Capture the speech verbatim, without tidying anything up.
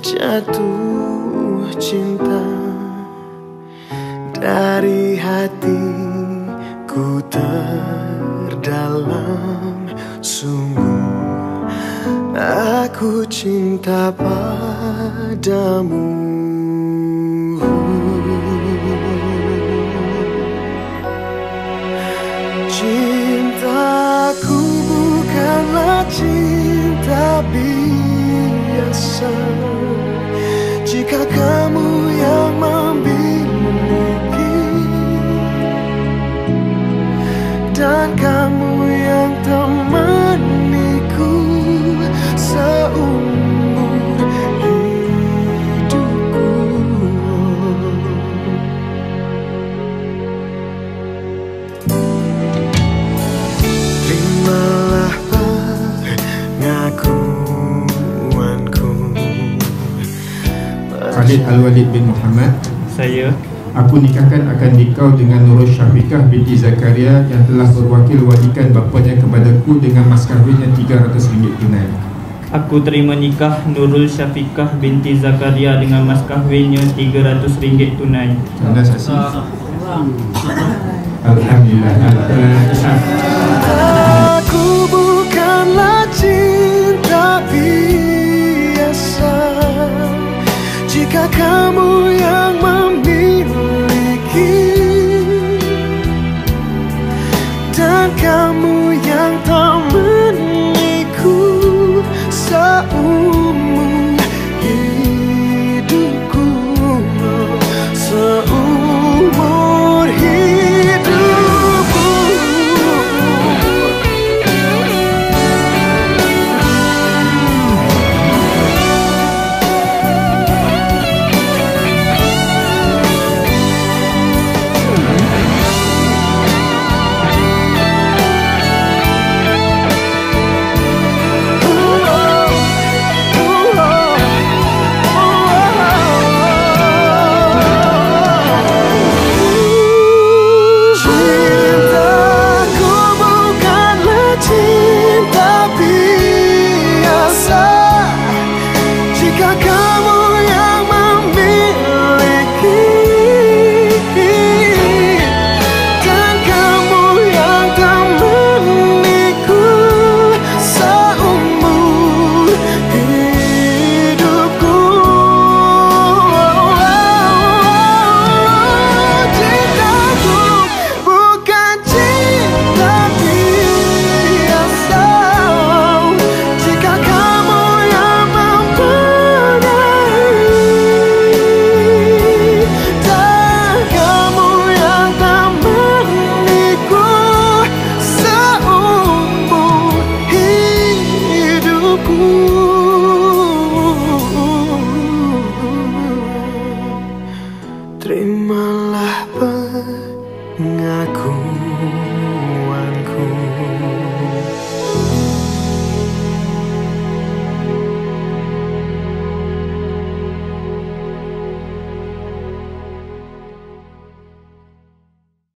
jatuh cinta dari hatiku terdalam. Sungguh aku cinta padamu. Cintaku bukanlah cinta biasa. Jika kamu yang memiliki dan kamu yang temaniku seumur hidupku. Terimalah pengakuanku. Khalid Al-Walid bin Muhammad. Saya Aku nikahkan akan dikau dengan Nurul Syafiqah binti Zakaria yang telah berwakil walikan bapanya kepadaku dengan mas kahwinnya tiga ratus ringgit tunai. Aku terima nikah Nurul Syafiqah binti Zakaria dengan mas kahwinnya tiga ratus ringgit tunai. Anda saksi? Alhamdulillah. Al-Fatihah. Aku bukanlah cinta biasa. Jika kamu yang memiliki dan kamu yang temaniku seumur hidupku, seumur hidupku. Cintaku bukanlah cinta biasa. Jika